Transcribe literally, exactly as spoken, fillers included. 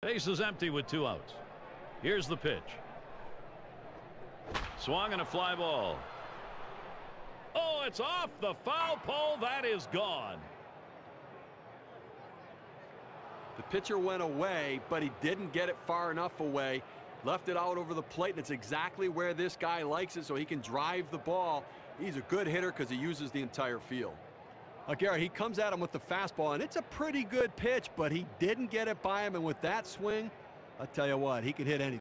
Base is empty with two outs. Here's the pitch. Swung and a fly ball. Oh, it's off the foul pole. That is gone. The pitcher went away, but he didn't get it far enough away. Left it out over the plate, and it's exactly where this guy likes it, so he can drive the ball. He's a good hitter because he uses the entire field. Now, Garrett, he comes at him with the fastball, and it's a pretty good pitch, but he didn't get it by him, and with that swing, I'll tell you what, he can hit anything.